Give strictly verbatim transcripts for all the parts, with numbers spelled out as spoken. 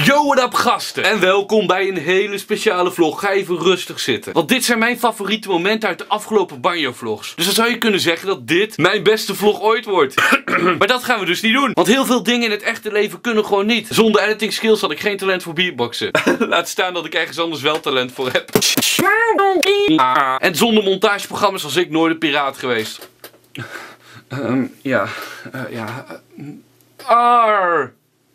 Yo, what up gasten? En welkom bij een hele speciale vlog. Ga even rustig zitten. Want dit zijn mijn favoriete momenten uit de afgelopen banjo vlogs. Dus dan zou je kunnen zeggen dat dit mijn beste vlog ooit wordt. Maar dat gaan we dus niet doen. Want heel veel dingen in het echte leven kunnen gewoon niet. Zonder editing skills had ik geen talent voor beatboxen. Laat staan dat ik ergens anders wel talent voor heb. En zonder montageprogramma's was ik nooit een piraat geweest. Um, ja. Uh, ja. Uh, Arr.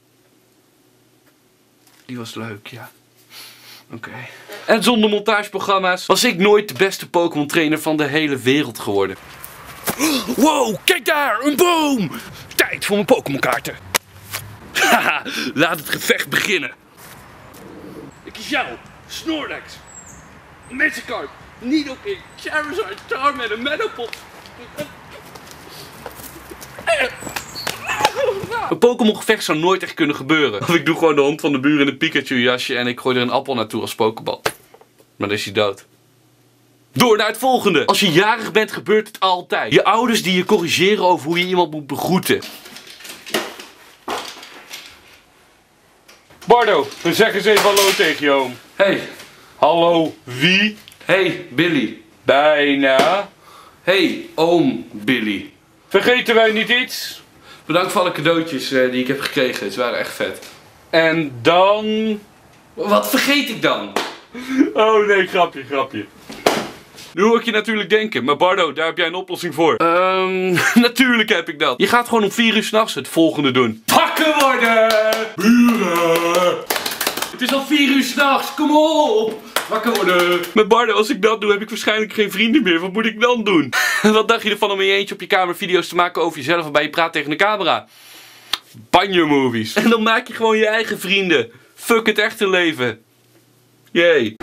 Die was leuk, ja. Oké. Okay. En zonder montageprogramma's was ik nooit de beste Pokémon trainer van de hele wereld geworden. Wow, kijk daar, een boom! Tijd voor mijn Pokémon kaarten. Haha, laat het gevecht beginnen. Ik kies jou, Snorlax, Magikarp, Nidoking, Charizard, Charmander, Metapod. Een Pokémon gevecht zou nooit echt kunnen gebeuren. Of ik doe gewoon de hond van de buren in een Pikachu jasje en ik gooi er een appel naartoe als Pokéball. Maar dan is hij dood. Door naar het volgende. Als je jarig bent gebeurt het altijd. Je ouders die je corrigeren over hoe je iemand moet begroeten. Bardo, dan zeg eens even hallo tegen je oom. Hey. Hallo, wie? Hey, Billy. Bijna. Hey, oom Billy. Vergeten wij niet iets? Bedankt voor alle cadeautjes uh, die ik heb gekregen. Ze waren echt vet. En dan... Wat vergeet ik dan? Oh nee, grapje, grapje. Nu hoor ik je natuurlijk denken, maar Bardo, daar heb jij een oplossing voor. Ehm, natuurlijk heb ik dat. Je gaat gewoon om vier uur s'nachts het volgende doen. Wakker worden! Buren! Het is al vier uur s'nachts, kom op! Wakker worden! Met Bardo, als ik dat doe, heb ik waarschijnlijk geen vrienden meer. Wat moet ik dan doen? Wat dacht je ervan om in je eentje op je kamer video's te maken over jezelf waarbij je praat tegen de camera? Banjo movies. En dan maak je gewoon je eigen vrienden. Fuck het echte leven. Yay.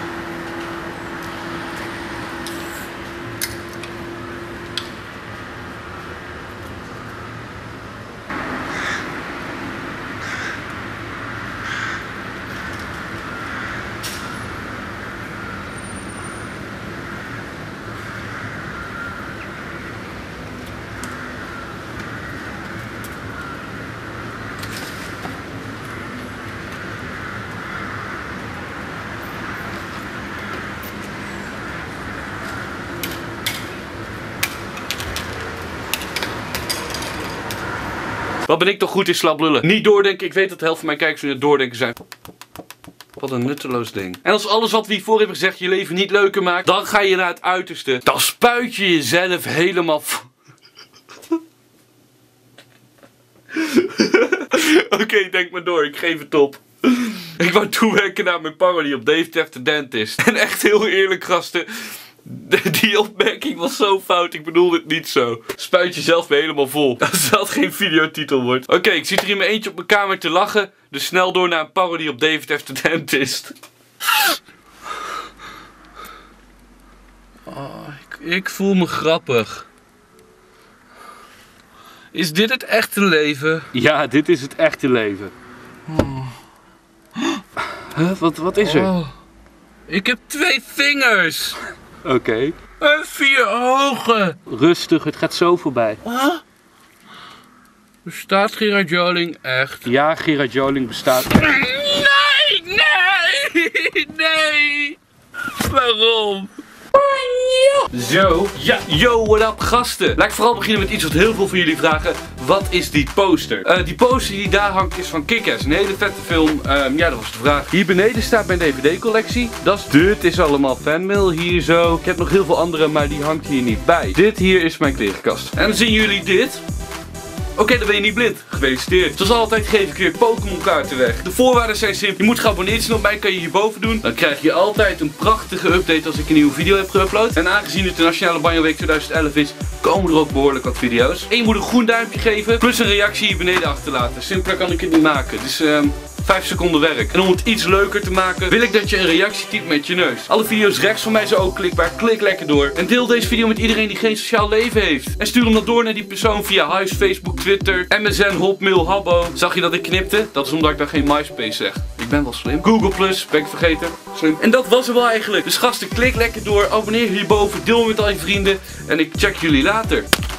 Wat ben ik toch goed in slap lullen? Niet doordenken, ik weet dat de helft van mijn kijkers nu het doordenken zijn. Wat een nutteloos ding. En als alles wat we hiervoor hebben gezegd je leven niet leuker maakt, dan ga je naar het uiterste. Dan spuit je jezelf helemaal... Oké, okay, denk maar door, ik geef het op. Ik wou toewerken naar mijn parodie op Dave Teft the Dentist. En echt heel eerlijk gasten, die opmerking was zo fout, ik bedoel het niet zo. Spuit jezelf weer helemaal vol. Als dat geen videotitel wordt. Oké, okay, ik zit hier in mijn eentje op mijn kamer te lachen. Dus snel door naar een parodie op Dave Teft the Dentist. Oh, ik, ik voel me grappig. Is dit het echte leven? Ja, dit is het echte leven. Oh. Huh, wat, wat is er? Oh. Ik heb twee vingers. Oké. Okay. En vier ogen. Rustig, het gaat zo voorbij. Huh? Bestaat Gerard Joling echt? Ja, Gerard Joling bestaat echt. Nee, nee, nee. Waarom? Zo, ja, yo, what up gasten. Laat ik vooral beginnen met iets wat heel veel van jullie vragen. Wat is die poster? Uh, die poster die daar hangt is van Kick-Ass, een hele vette film. Um, ja, dat was de vraag. Hier beneden staat mijn D V D collectie. Dat is dit, is allemaal fanmail hier zo. Ik heb nog heel veel andere, maar die hangt hier niet bij. Dit hier is mijn klerenkast. En dan zien jullie dit. Oké, okay, dan ben je niet blind. Gefeliciteerd. Zoals altijd geef ik weer Pokémon kaarten weg. De voorwaarden zijn simpel. Je moet geabonneerd zijn op mij, kan je hierboven doen. Dan krijg je altijd een prachtige update als ik een nieuwe video heb geüpload. En aangezien het de Nationale Banjo Week tweeduizend elf is, komen er ook behoorlijk wat video's. En je moet een groen duimpje geven, plus een reactie hier beneden achterlaten. Simpeler kan ik het niet maken. Dus um, vijf seconden werk. En om het iets leuker te maken, wil ik dat je een reactie typt met je neus. Alle video's rechts van mij zijn ook klikbaar. Klik lekker door. En deel deze video met iedereen die geen sociaal leven heeft. En stuur hem dan door naar die persoon via Huis, Facebook, Twitter, M S N, Hotmail, Habbo. Zag je dat ik knipte? Dat is omdat ik dan geen MySpace zeg. Ik ben wel slim. Google plus, ben ik vergeten. Slim. En dat was het wel eigenlijk. Dus gasten, klik lekker door. Abonneer hierboven. Deel met al je vrienden. En ik check jullie later.